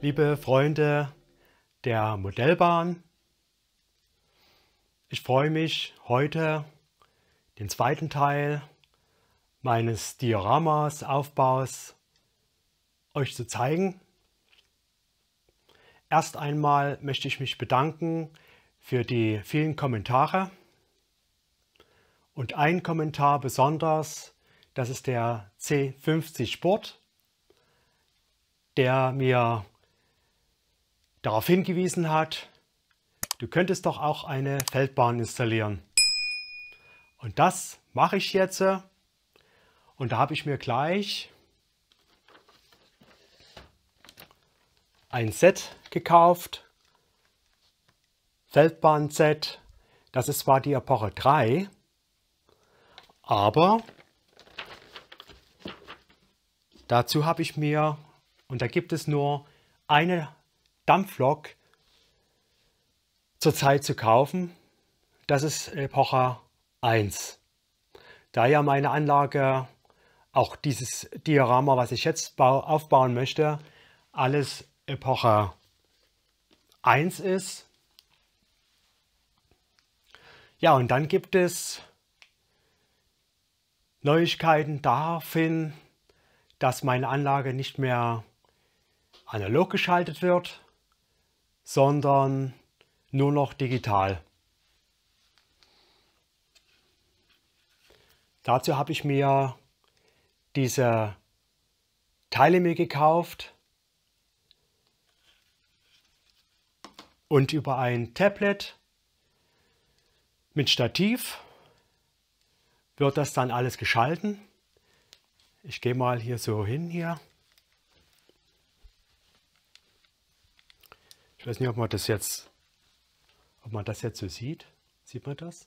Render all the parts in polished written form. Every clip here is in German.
Liebe Freunde der Modellbahn, ich freue mich, heute den zweiten Teil meines Dioramas-Aufbaus euch zu zeigen. Erst einmal möchte ich mich bedanken für die vielen Kommentare. Und ein Kommentar besonders, das ist der C50 Sport, der mir darauf hingewiesen hat, du könntest doch auch eine Feldbahn installieren. Und das mache ich jetzt. Und da habe ich mir gleich ein Set gekauft, Feldbahn-Set. Das ist zwar die Epoche 3, aber dazu habe ich mir, und da gibt es nur eine Dampflok zurzeit zu kaufen, das ist Epoche 1. Da ja meine Anlage, auch dieses Diorama, was ich jetzt aufbauen möchte, alles Epoche 1 ist. Ja, und dann gibt es Neuigkeiten daraufhin, dass meine Anlage nicht mehr analog geschaltet wird, sondern nur noch digital. Dazu habe ich mir diese Teile gekauft und über ein Tablet mit Stativ wird das dann alles geschalten. Ich gehe mal hier so hin hier. Ich weiß nicht, ob man das jetzt so sieht. Sieht man das?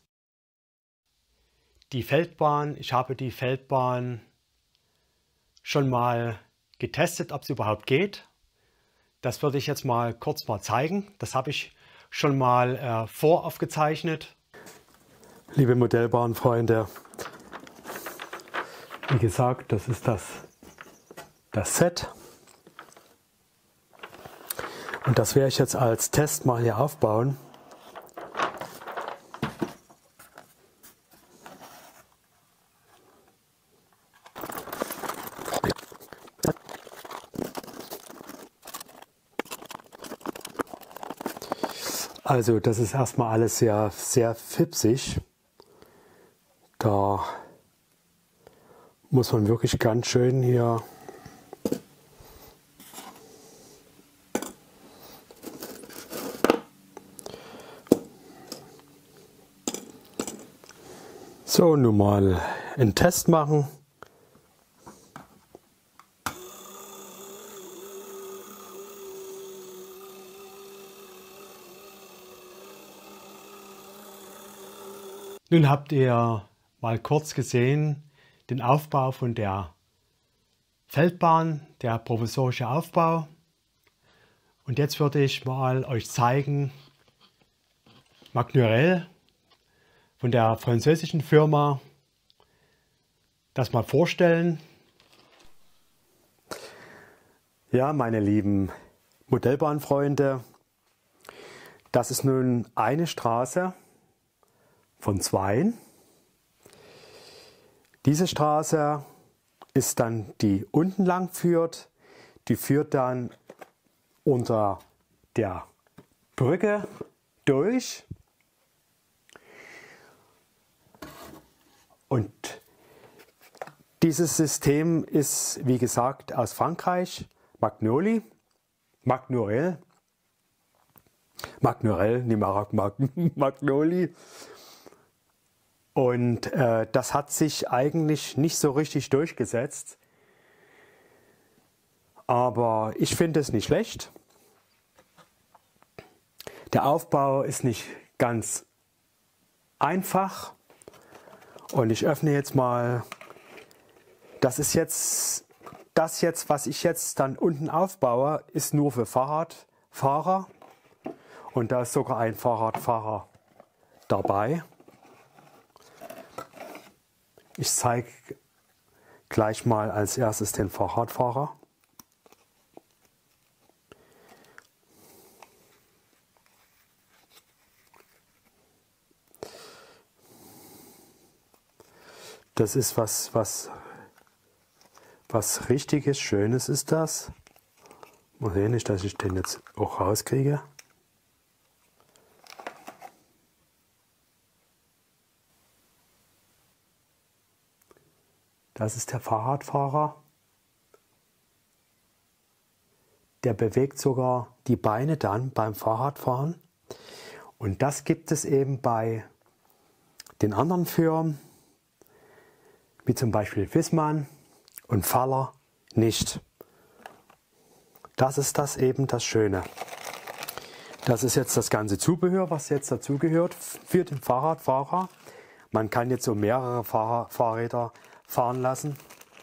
Die Feldbahn, ich habe die Feldbahn schon mal getestet, ob es überhaupt geht. Das würde ich jetzt mal kurz zeigen. Das habe ich schon mal voraufgezeichnet. Liebe Modellbahnfreunde, wie gesagt, das ist das Set. Und das werde ich jetzt als Test mal hier aufbauen. Also das ist erstmal alles sehr, sehr fipsig. Da muss man wirklich ganz schön hier so nun mal einen Test machen. Nun habt ihr mal kurz gesehen den Aufbau von der Feldbahn, der provisorische Aufbau. Und jetzt würde ich mal euch zeigen, Magnurel von der französischen Firma, das mal vorstellen. Ja, meine lieben Modellbahnfreunde, das ist nun eine Straße von 2. Diese Straße ist dann die unten lang führt. Die führt dann unter der Brücke durch. Und dieses System ist, wie gesagt, aus Frankreich, Magnoli, Magnurel, nicht Magnoli. Und das hat sich eigentlich nicht so richtig durchgesetzt. Aber ich finde es nicht schlecht. Der Aufbau ist nicht ganz einfach. Und ich öffne jetzt mal. Das ist jetzt, was ich jetzt dann unten aufbaue, ist nur für Fahrradfahrer. Und da ist sogar ein Fahrradfahrer dabei. Ich zeige gleich mal als erstes den Fahrradfahrer. Das ist was Richtiges, Schönes ist das. Mal sehen, nicht, dass ich den jetzt auch rauskriege. Das ist der Fahrradfahrer. Der bewegt sogar die Beine dann beim Fahrradfahren. Und das gibt es eben bei den anderen Firmen, wie zum Beispiel Wissmann und Faller, nicht. Das ist das eben das Schöne. Das ist jetzt das ganze Zubehör, was jetzt dazugehört für den Fahrradfahrer. Man kann jetzt so mehrere Fahrräder fahren lassen.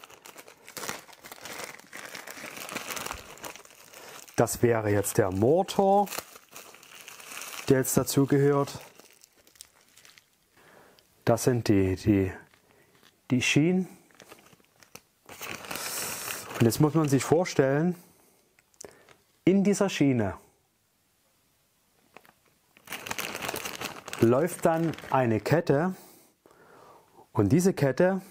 Das wäre jetzt der Motor, der jetzt dazugehört. Das sind die Schienen. Und jetzt muss man sich vorstellen, in dieser Schiene läuft dann eine Kette und diese Kette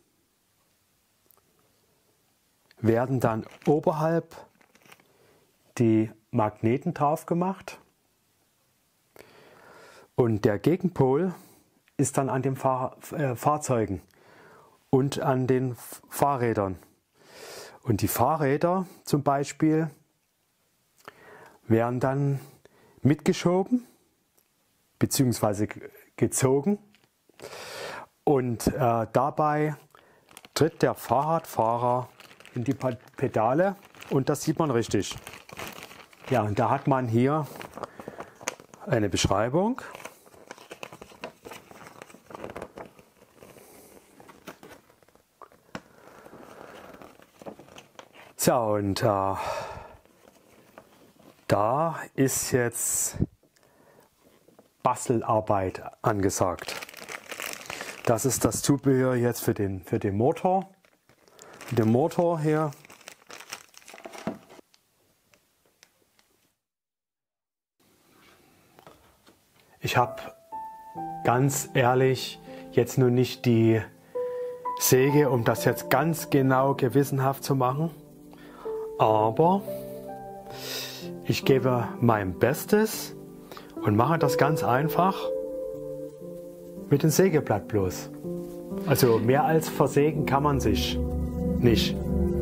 werden dann oberhalb die Magneten drauf gemacht und der Gegenpol ist dann an den Fahrzeugen und an den Fahrrädern. Und die Fahrräder zum Beispiel werden dann mitgeschoben bzw. gezogen und dabei tritt der Fahrradfahrer in die Pedale und das sieht man richtig. Ja, und da hat man hier eine Beschreibung. So, und da ist jetzt Bastelarbeit angesagt. Das ist das Zubehör jetzt für den Motor. Den Motor hier. Ich habe ganz ehrlich jetzt nur nicht die Säge, um das jetzt ganz genau gewissenhaft zu machen. Aber ich gebe mein Bestes und mache das ganz einfach mit dem Sägeblatt bloß. Also mehr als versägen kann man sich nicht.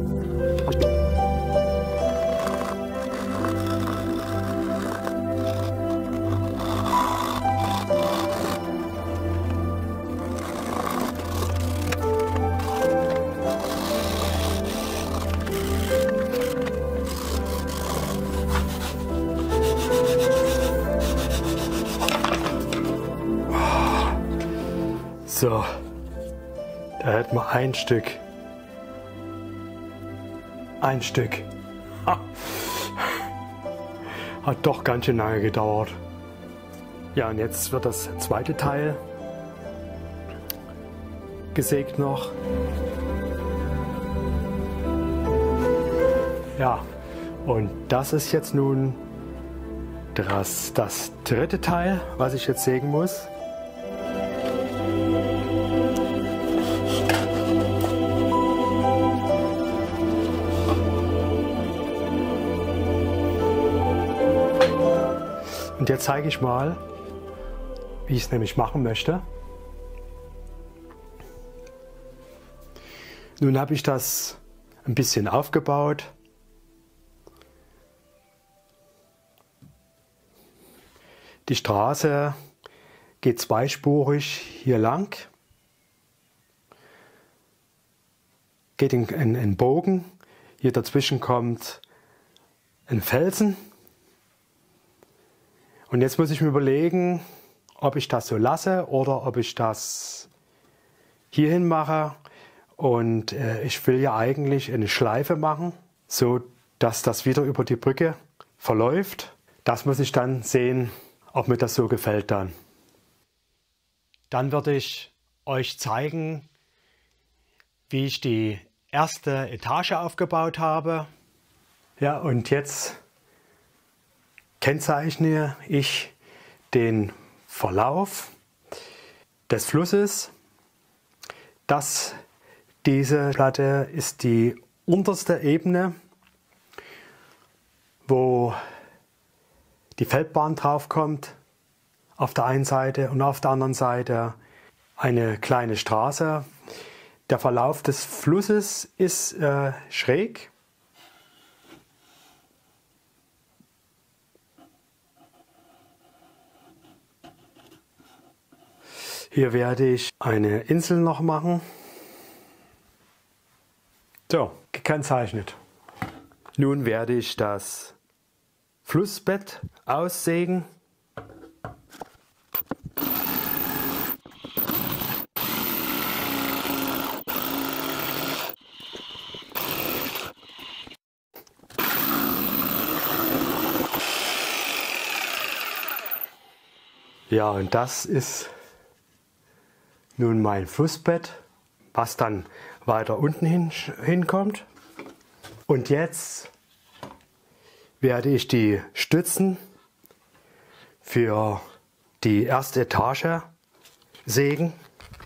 So, da hätten wir ein Stück. Ein Stück. Ha. Hat doch ganz schön lange gedauert. Ja, und jetzt wird das zweite Teil gesägt noch. Ja, und das ist jetzt nun das dritte Teil, was ich jetzt sägen muss. Und jetzt zeige ich mal, wie ich es nämlich machen möchte. Nun habe ich das ein bisschen aufgebaut. Die Straße geht zweispurig hier lang, geht in einen Bogen. Hier dazwischen kommt ein Felsen. Und jetzt muss ich mir überlegen, ob ich das so lasse oder ob ich das hierhin mache. Und ich will ja eigentlich eine Schleife machen, so dass das wieder über die Brücke verläuft. Das muss ich dann sehen, ob mir das so gefällt dann. Dann werde ich euch zeigen, wie ich die erste Etage aufgebaut habe. Ja, und jetzt kennzeichne ich den Verlauf des Flusses, Diese Platte ist die unterste Ebene, wo die Feldbahn drauf kommt, auf der einen Seite, und auf der anderen Seite eine kleine Straße. Der Verlauf des Flusses ist schräg. Hier werde ich eine Insel noch machen. So, gekennzeichnet. Nun werde ich das Flussbett aussägen. Ja, und das ist nun mein Flussbett, was dann weiter unten hinkommt. Und jetzt werde ich die Stützen für die erste Etage sägen.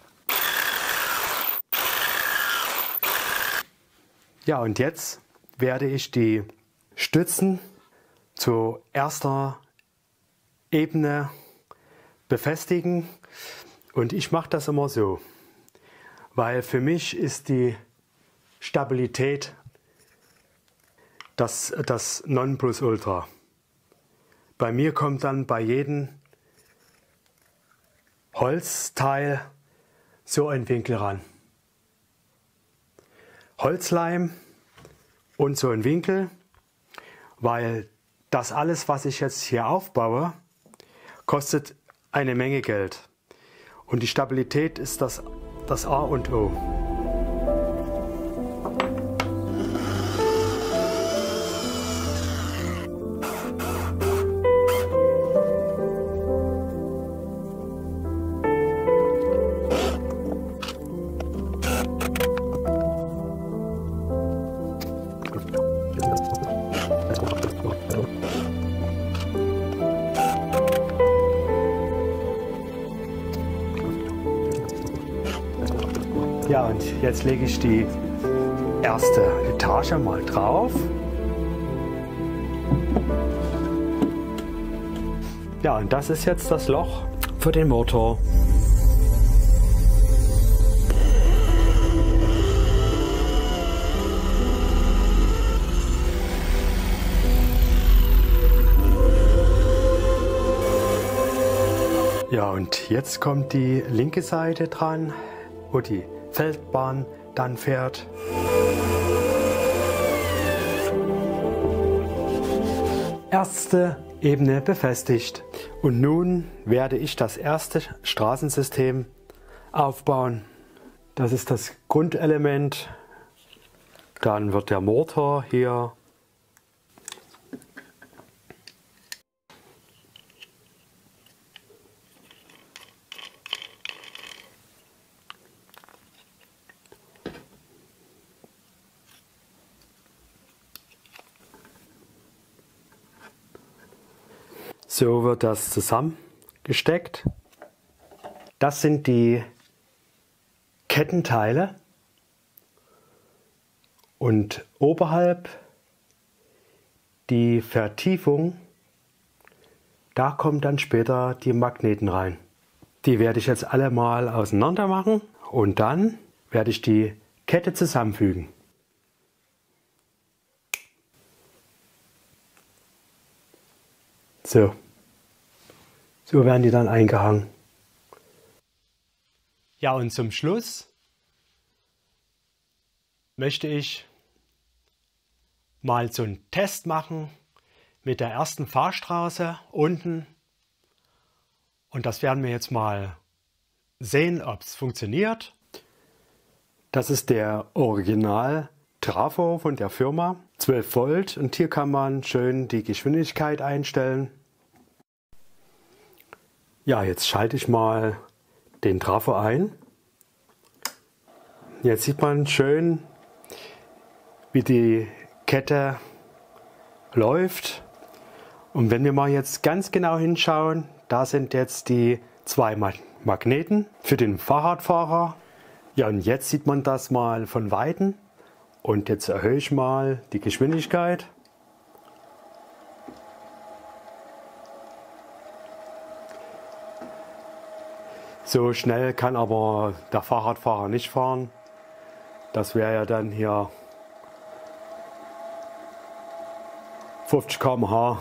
Ja, und jetzt werde ich die Stützen zur ersten Ebene befestigen. Und ich mache das immer so, weil für mich ist die Stabilität das Nonplusultra. Bei mir kommt dann bei jedem Holzteil so ein Winkel ran. Holzleim und so ein Winkel, weil das alles, was ich jetzt hier aufbaue, kostet eine Menge Geld. Und die Stabilität ist das A und O. Ja, und jetzt lege ich die erste Etage mal drauf. Ja, und das ist jetzt das Loch für den Motor. Ja, und jetzt kommt die linke Seite dran, wo die Feldbahn dann fährt. Erste Ebene befestigt. Und nun werde ich das erste Straßensystem aufbauen. Das ist das Grundelement. Dann wird der Motor hier . So wird das zusammengesteckt. Das sind die Kettenteile und oberhalb die Vertiefung, da kommen dann später die Magneten rein. Die werde ich jetzt alle mal auseinander machen und dann werde ich die Kette zusammenfügen. So werden die dann eingehangen. Ja, und zum Schluss möchte ich mal so einen Test machen mit der ersten Fahrstraße unten. Und das werden wir jetzt mal sehen, ob es funktioniert. Das ist der Original Trafo von der Firma, 12 Volt, und hier kann man schön die Geschwindigkeit einstellen. Ja, jetzt schalte ich mal den Trafo ein. Jetzt sieht man schön, wie die Kette läuft. Und wenn wir mal jetzt ganz genau hinschauen, da sind jetzt die zwei Magneten für den Fahrradfahrer. Ja, und jetzt sieht man das mal von Weitem. Und jetzt erhöhe ich mal die Geschwindigkeit. So schnell kann aber der Fahrradfahrer nicht fahren. Das wäre ja dann hier 50 km/h.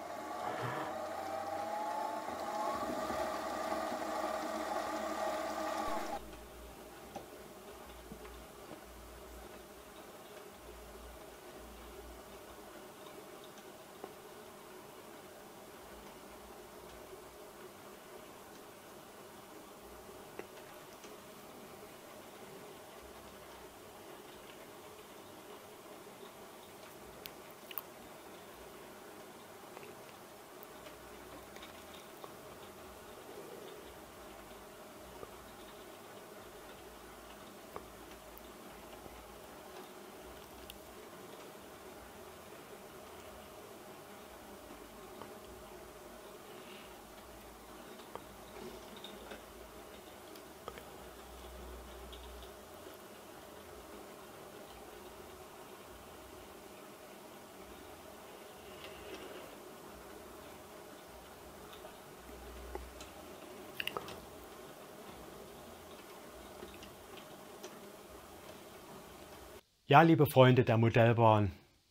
Ja, liebe Freunde der Modellbahn,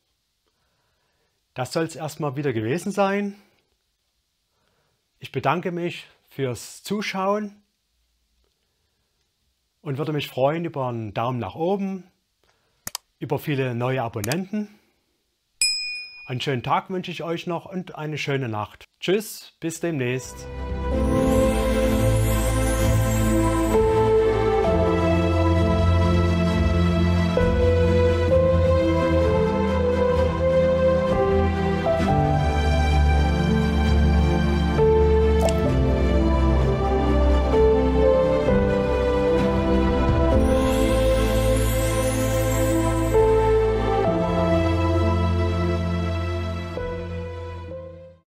das soll es erstmal wieder gewesen sein. Ich bedanke mich fürs Zuschauen und würde mich freuen über einen Daumen nach oben, über viele neue Abonnenten. Einen schönen Tag wünsche ich euch noch und eine schöne Nacht. Tschüss, bis demnächst.